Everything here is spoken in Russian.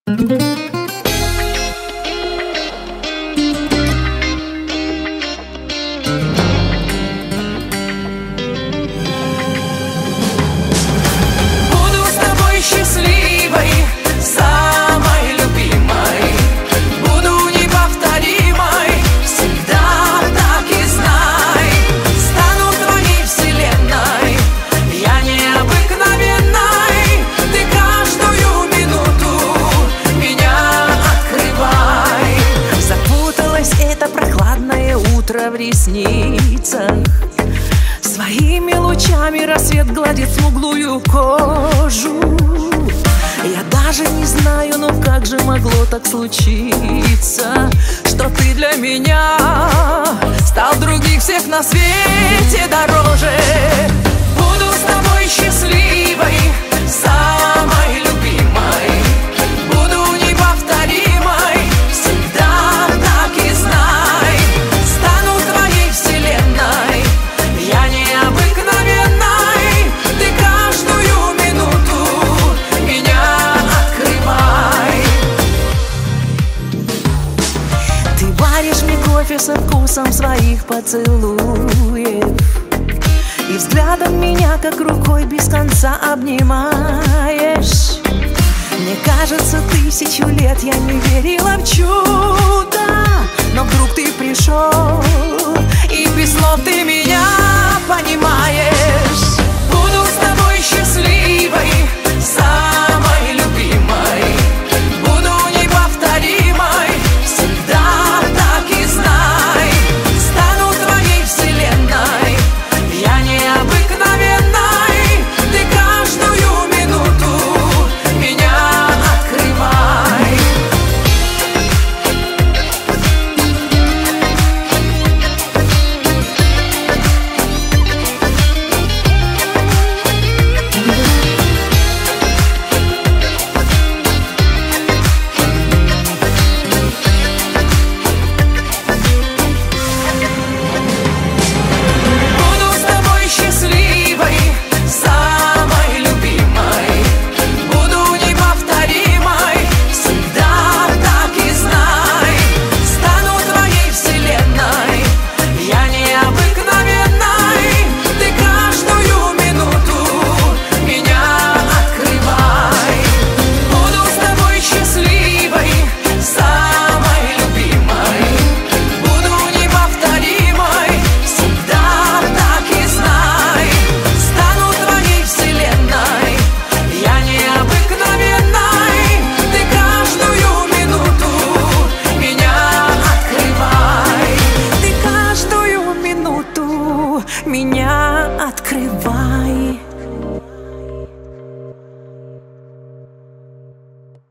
В ресницах своими лучами рассвет гладит смуглую кожу. Я даже не знаю, но как же могло так случиться, что ты для меня стал других всех на свете дороже. Буду с тобой счастливой, самой любимой, буду неповторимой, всегда так и знай. Стану твоей вселенной, я необыкновенной, ты каждую минуту меня открывай. Ты варишь мне кофе со вкусом своих поцелуев и взглядом меня как рукой без конца обнимаешь. Мне кажется, 1000 лет я не верила в чудо, но вдруг ты пришел, и без слов ты меня понимаешь. Буду с тобой счастливой, самой любимой, буду неповторимой, всегда так и знай. Стану твоей вселенной, я необыкновенной, ты каждую минуту меня открывай. Меня открывай.